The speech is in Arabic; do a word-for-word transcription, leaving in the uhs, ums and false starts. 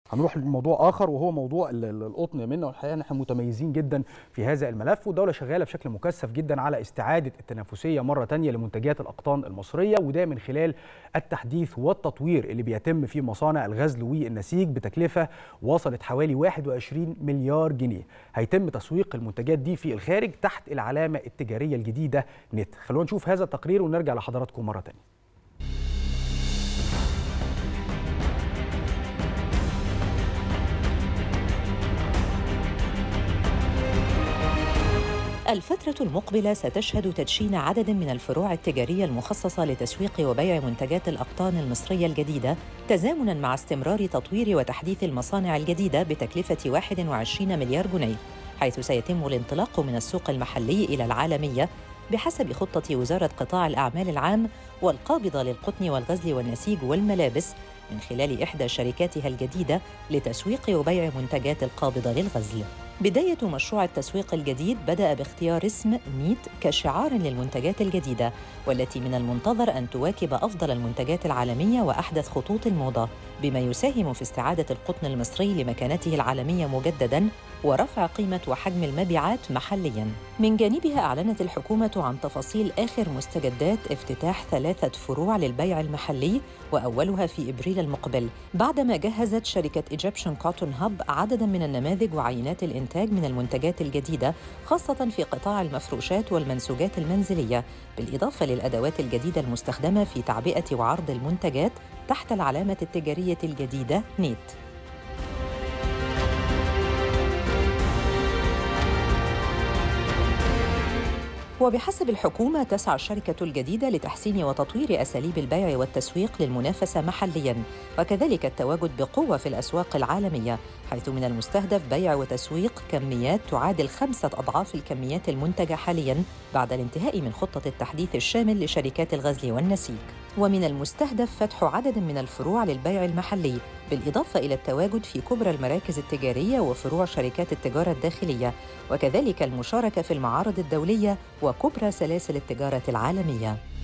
هنروح لموضوع اخر وهو موضوع ال- ال- القطن منه، والحقيقه ان احنا متميزين جدا في هذا الملف، والدوله شغاله بشكل مكثف جدا على استعاده التنافسيه مره ثانيه لمنتجات الاقطان المصريه، وده من خلال التحديث والتطوير اللي بيتم في مصانع الغزل والنسيج بتكلفه وصلت حوالي واحد وعشرين مليار جنيه. هيتم تسويق المنتجات دي في الخارج تحت العلامه التجاريه الجديده نت. خلونا نشوف هذا التقرير ونرجع لحضراتكم مره ثانيه. الفترة المقبلة ستشهد تدشين عدد من الفروع التجارية المخصصة لتسويق وبيع منتجات الأقطان المصرية الجديدة، تزامناً مع استمرار تطوير وتحديث المصانع الجديدة بتكلفة واحد وعشرين مليار جنيه، حيث سيتم الانطلاق من السوق المحلي إلى العالمية بحسب خطة وزارة قطاع الأعمال العام والقابضة للقطن والغزل والنسيج والملابس من خلال إحدى شركاتها الجديدة لتسويق وبيع منتجات القابضة للغزل. بداية مشروع التسويق الجديد بدأ باختيار اسم نيت كشعار للمنتجات الجديدة، والتي من المنتظر أن تواكب أفضل المنتجات العالمية وأحدث خطوط الموضة، بما يساهم في استعادة القطن المصري لمكانته العالمية مجدداً ورفع قيمة وحجم المبيعات محلياً. من جانبها أعلنت الحكومة عن تفاصيل آخر مستجدات افتتاح ثلاثة فروع للبيع المحلي، وأولها في إبريل المقبل، بعدما جهزت شركة Egyptian Cotton Hub عدداً من النماذج وعينات الإنتاج من المنتجات الجديدة، خاصة في قطاع المفروشات والمنسوجات المنزلية، بالإضافة للأدوات الجديدة المستخدمة في تعبئة وعرض المنتجات تحت العلامة التجارية الجديدة نيت. وبحسب الحكومة تسعى الشركة الجديدة لتحسين وتطوير أساليب البيع والتسويق للمنافسة محلياً، وكذلك التواجد بقوة في الأسواق العالمية، حيث من المستهدف بيع وتسويق كميات تعادل خمسة أضعاف الكميات المنتجة حالياً بعد الانتهاء من خطة التحديث الشامل لشركات الغزل والنسيج. ومن المستهدف فتح عدد من الفروع للبيع المحلي، بالإضافة إلى التواجد في كبرى المراكز التجارية وفروع شركات التجارة الداخلية، وكذلك المشاركة في المعارض الدولية وكبرى سلاسل التجارة العالمية.